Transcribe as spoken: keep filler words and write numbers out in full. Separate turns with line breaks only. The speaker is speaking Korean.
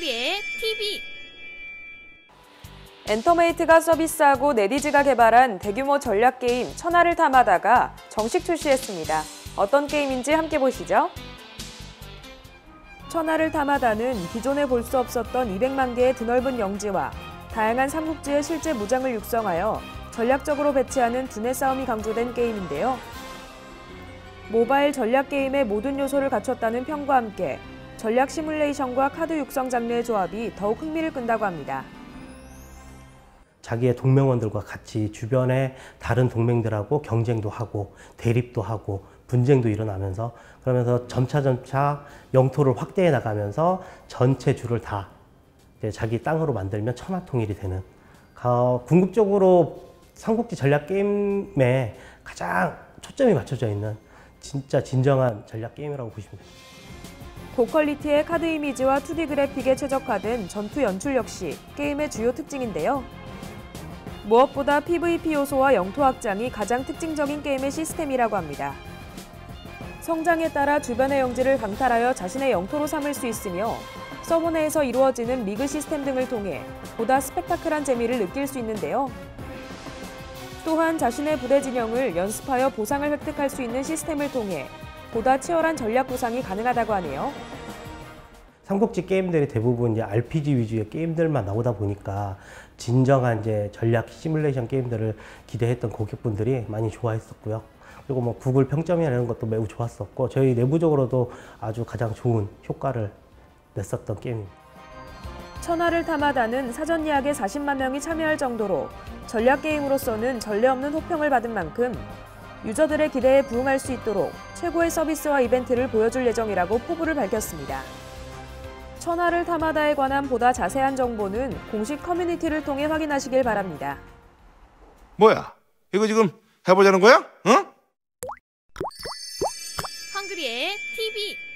헝그리의 티비.
엔터메이트가 서비스하고 네디즈가 개발한 대규모 전략 게임 천하를 탐하다가 정식 출시했습니다. 어떤 게임인지 함께 보시죠. 천하를 탐하다는 기존에 볼 수 없었던 이백만 개의 드넓은 영지와 다양한 삼국지의 실제 무장을 육성하여 전략적으로 배치하는 두뇌 싸움이 강조된 게임인데요. 모바일 전략 게임의 모든 요소를 갖췄다는 평과 함께 전략 시뮬레이션과 카드 육성 장르의 조합이 더욱 흥미를 끈다고 합니다.
자기의 동맹원들과 같이 주변의 다른 동맹들하고 경쟁도 하고 대립도 하고 분쟁도 일어나면서 그러면서 점차점차 영토를 확대해 나가면서 전체 주를 다 이제 자기 땅으로 만들면 천하통일이 되는 어, 궁극적으로 삼국지 전략 게임에 가장 초점이 맞춰져 있는 진짜 진정한 전략 게임이라고 보시면 됩니다.
고퀄리티의 카드 이미지와 투디 그래픽에 최적화된 전투 연출 역시 게임의 주요 특징인데요. 무엇보다 피브이피 요소와 영토 확장이 가장 특징적인 게임의 시스템이라고 합니다. 성장에 따라 주변의 영지를 강탈하여 자신의 영토로 삼을 수 있으며 서버 내에서 이루어지는 리그 시스템 등을 통해 보다 스펙타클한 재미를 느낄 수 있는데요. 또한 자신의 부대 진영을 연습하여 보상을 획득할 수 있는 시스템을 통해 보다 치열한 전략 구상이 가능하다고 하네요.
삼국지 게임들이 대부분 이제 알피지 위주의 게임들만 나오다 보니까 진정한 이제 전략 시뮬레이션 게임들을 기대했던 고객분들이 많이 좋아했었고요. 그리고 뭐 구글 평점이나 이런 것도 매우 좋았었고 저희 내부적으로도 아주 가장 좋은 효과를 냈었던 게임입니다.
천하를 탐하다는 사전 예약에 사십만 명이 참여할 정도로 전략 게임으로서는 전례 없는 호평을 받은 만큼 유저들의 기대에 부응할 수 있도록 최고의 서비스와 이벤트를 보여줄 예정이라고 포부를 밝혔습니다. 천하를 탐하다에 관한 보다 자세한 정보는 공식 커뮤니티를 통해 확인하시길 바랍니다.
뭐야? 이거 지금 해보자는 거야? 응?
헝그리의 티비.